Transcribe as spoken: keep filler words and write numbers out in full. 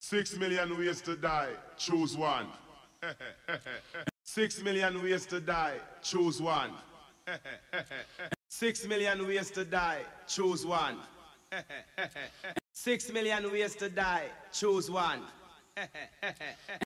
Six million ways to die, choose one. Six million ways to die, choose one. Six million ways to die, choose one. Six million ways to die, choose one.